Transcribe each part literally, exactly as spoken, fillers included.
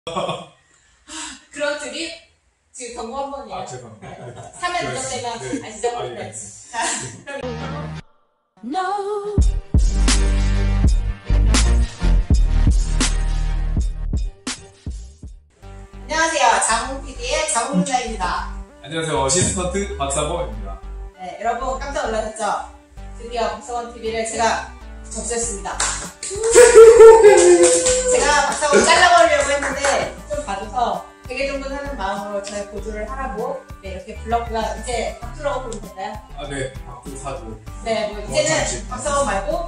그런 드립 지금 경고 한 번이에요. 아 죄송합니다. 네. 삼 회 누적되면 네. 아시죠? 아, 네. 예. 자, 그럼 No. 안녕하세요. 장훈피디의 장훈자입니다. 안녕하세요. 어시스턴트 박사범입니다. 네, 여러분 깜짝 놀라셨죠? 드디어 박사원티비를 제가 접수했습니다. 제가 박사원 잘라버리려고 했는데 좀 봐줘서 되게 정도는 하는 마음으로 저희 보조를 하라고 네, 이렇게 불렀고요. 이제 박수라고 부르면 될까요? 아 네. 박두 사두. 네, 뭐 이제는 박사원 말고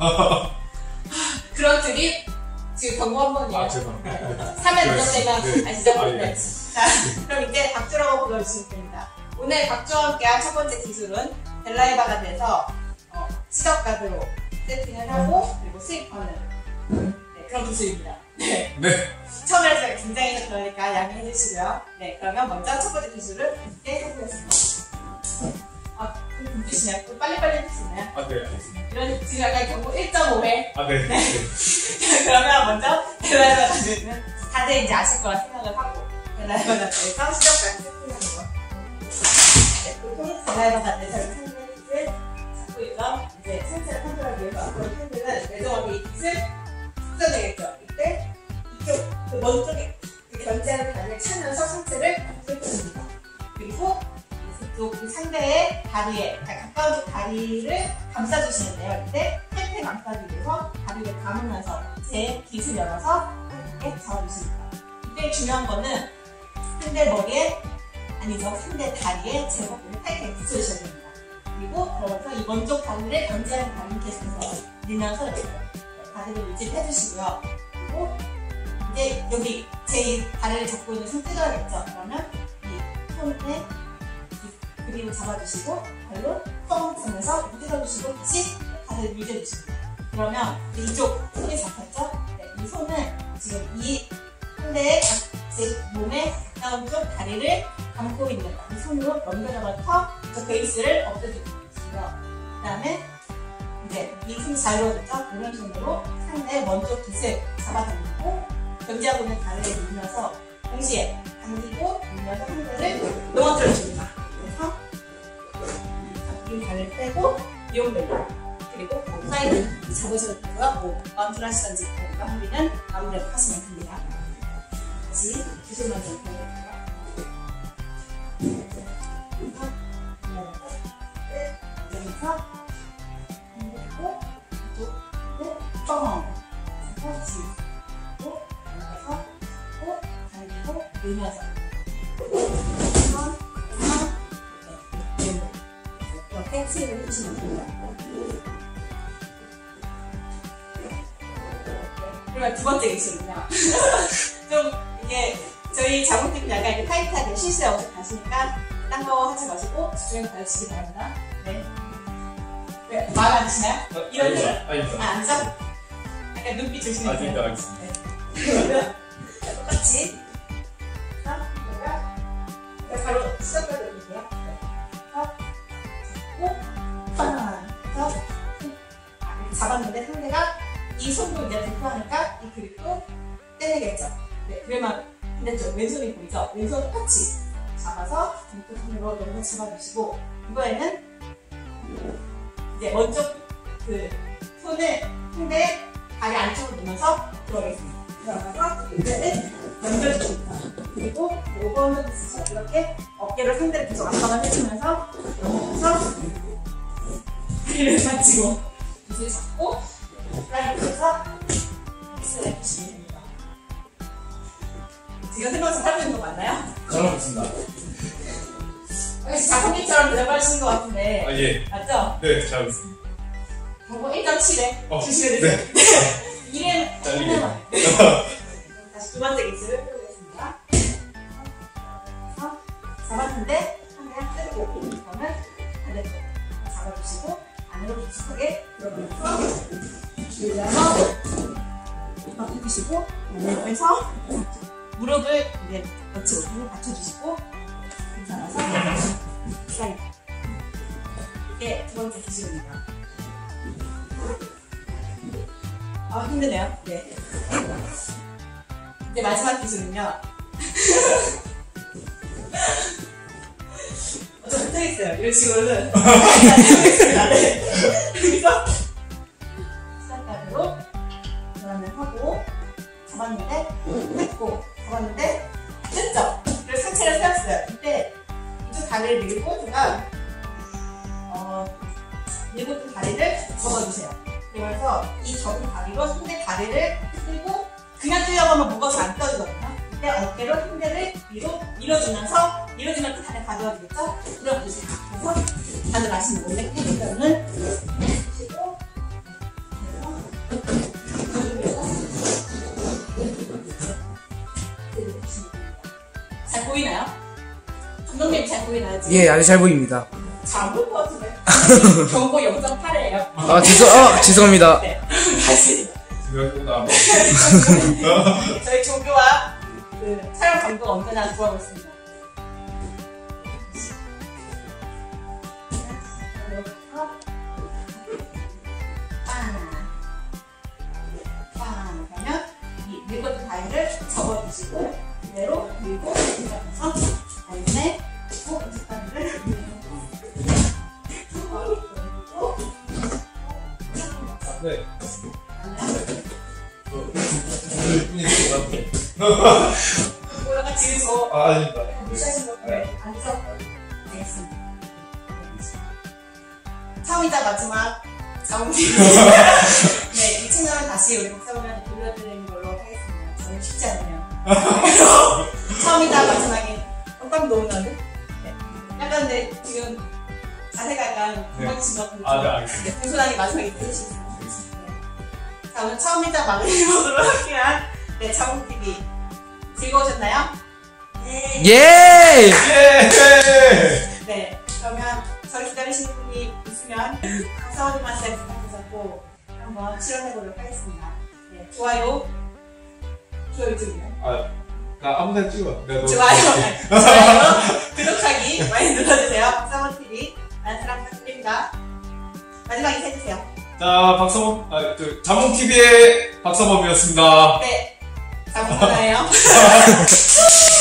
그런 드립 지금 경고 한 번이에요. 아 죄송합니다. 삼 회 누적되면 네. 아시죠? 아, 예. 네. 자, 그럼 이제 박주라고 불러주시면 됩니다. 오늘 박주와 함께한 첫 번째 기술은 벨라이바가 돼서 어, 시덕가드로 세팅을 하고 그리고 수입하는 네, 그런 기술입니다. 네. 네. 처음에 제가 긴장해서 그러니까 양해해 주시고요. 네, 그러면 먼저 첫 번째 기술을 함께 해보겠습니다. 아, 눈빛이네요. 또 빨리빨리 해주시나요? 아 네. 알겠습니다. 이런 지금 약간 경고 일 점 오 회. 아 네. 네. 그러면 먼저 벨라이바 가드는 다들 이제 아실 거라 생각을 하고 벨라이바 가드에서 시작까지 세팅하는 거. 네, 보통 벨라이바 가드에서 캔들을 잡고 있죠. 이제 상체를 컨트롤하기 위해서 앞으로 캔들은 매정하게 이 빛을 숙여내겠죠. 이때 이쪽 그 먼 쪽에 그 견제하는 다리를 차면서 상체를 펼쳐줍니다. 그리고 이쪽 그 상대의 다리에 가까운 쪽 다리를 감싸주시는데요. 이때 팬테 감싸기 위해서 다리를 감으면서 제 깃을 열어서 이렇게 잡아주십니다. 이때 중요한 거는 상대 머리에 아니죠 상대 다리에 제 머리를 타이트하게 붙여주셔야 됩니다. 그리고 그러면서 이 먼쪽 다리를 견제하는 다리를 계속해서 밀면서 이렇게 다리를 유지를 해주시고요. 그리고 이제 여기 제 다리를 잡고 있는 손 뜯어야겠죠. 그러면 이 손에 그림을 잡아주시고 발로 뻥 차면서 뜯어주시고 다시 다리를 유지해주십니다. 그러면 이쪽 손이 잡혔죠? 네, 이 손은 지금 이 상대의 제 몸에 가까운 쪽 다리를 감고 있는 이 손으로 넘겨잡아서 저 베이스를 없애주시고요. 그 다음에 이제 이 손이 자유로워졌죠? 이런 손으로 상대의 먼쪽 깃을 잡아당기고 견제하고 있는 다리를 밀면서 동시에 당기고 밀면서 상대를 넘어뜨려줍니다. 그래서 이 다리를 빼고 이용되고 그리고 사이드 잡으셔도 되고요. 뭐 마운트를 하시던지 마무리는 마무리를 하시면 됩니다. 다시 기술만 좀 보여드릴게요. 여기서 당기고 이쪽으로 뻥 지우고 당겨서 고 당기고 밀면서 이렇게 스윙을 해주시면 됩니다. 그리고 두 번째 기술은요. 좀 이게 저희 자본팀 약간 이렇게 타이트하게 실수에 어서 가시니까 딴 거 하지 마시고 집중해서 가르치기 바랍니다. 네. 네, 마음에 안 드시나요? 아, 이런 아닙니다. 거? 아닙니다. 아, 안 써? 약간 눈빛 아 조심해주세요. 네. 알겠습니다. 네. 그러면 똑같이 그러니까 바로 시작까지 올릴게요. 네. 잡고 빵! 잡았는데 상대가 이 손도 이제 불편하니까 이 그립도 떼내겠죠. 네, 그러면 반대쪽 왼손이 보이죠? 왼손 똑같이 잡아서 왼쪽 손으로 너무 잡아주시고 이번에는 이제 먼저 그 손을 상대 다리 안쪽으로 넣으면서 들어가겠습니다. 들어가서 이제는 연결해줍니다. 그리고 오 번은 이렇게 어깨를 상대를 계속 압박을 해주면서 넘어가서 다리를 맞추고 빗을 잡고 라이트에서 믹스를 해주시면 됩니다. 지금 생각해서 하고 있는 거 맞나요? 잘하셨습니다. 역시 작품님처럼 대답하시는 것 같은데 아 예. 맞죠? 네 잘하셨습니다. 경고 일 점 칠에 어, 주시면 되세요. 일 회 잘리게. 다시 두 번째 기술을 해보겠습니다. 그래서 잡았는데 하나 뜨고 그러면 반대쪽 잡아주시고 안으로 깊숙하게 들어가면서 밀려서 바꾸시고 안에서 무릎을 이제 거치고 무릎 받쳐주시고 괜찮아서 기다리고 이게 두 번째 기술입니다. 아 힘드네요. 네. 이제 마지막 기술은요. 저 못하겠어요. 이런 식으로는. 해보겠습니다. 네. 여기서 시작까지로 전환을 하고, 잡았는데, 했고, 잡았는데, 됐죠? 그래서 상체를 세웠어요. 이때 이쪽 다리를 밀고, 제가, 어, 밀고 뜬 다리를 접어주세요. 그러면서 이 접은 다리로 상대 다리를 들고, 그냥 뛰려고 하면 무거워서 안 떠지거든요. 이때 어깨로 상대를 위로 밀어주면서, 밀어주면 또 다리 가져와주겠죠? 밀어주세요. 그래서 다들 아시는 원래 캐릭터는 해주시고, 잘 보이나요? 감독님 잘 보이나요? 지금? 예, 아주 잘 보입니다. 잘 안 보일 것 같은데. 경고 영 점 팔이에요. 아, 죄송, 아, 죄송합니다. 네. 다시. 생각보다. 저희 조교와 그 촬영 감독 언제나 구하고 있습니다. 빵. 빵. 그러면 이 밀거든 다리를 접어주시고 그대로 밀고 밀면서 다리에 고 다리를 밀고 네. 올라가 뒤에서 아, 아닙니다. 무시하신 거 앉아서 알겠습니다. 처음이자 마지막 자웅팀. 네, 이 친구는 다시 우리 박사분한테 돌려드리는 걸로 하겠습니다. 저는 쉽지 않네요. 처음이자 마지막에 깜짝 놀랐는데? 네. 약간 근데 지금 자세가 약간 도망치신 것 같은데. 아, 네, 알겠습니다. 네, 공손하게 마지막에 들으시겠습니다. 네. 자, 오늘 처음이자 마무리해보도록 할게요. 네, 자웅티비. 즐거우셨나요? 네. 예! 예! 네, 그러면 저를 기다리시는 분이 있으면 박사원님한테 부탁해서 꼭 한번 실험해보도록 하겠습니다. 네, 좋아요. 좋아요 쪽이요. 아, 나 아무 데나 찍어. 내가 좋아요. 좋아요. 구독하기 많이 눌러주세요. 박사원티비. 많은 사랑 부탁드립니다. 마지막 인사해주세요. 자, 박서범, 아, 그, 자몽티비의 박서범이었습니다. 네, 잘 부탁드려요.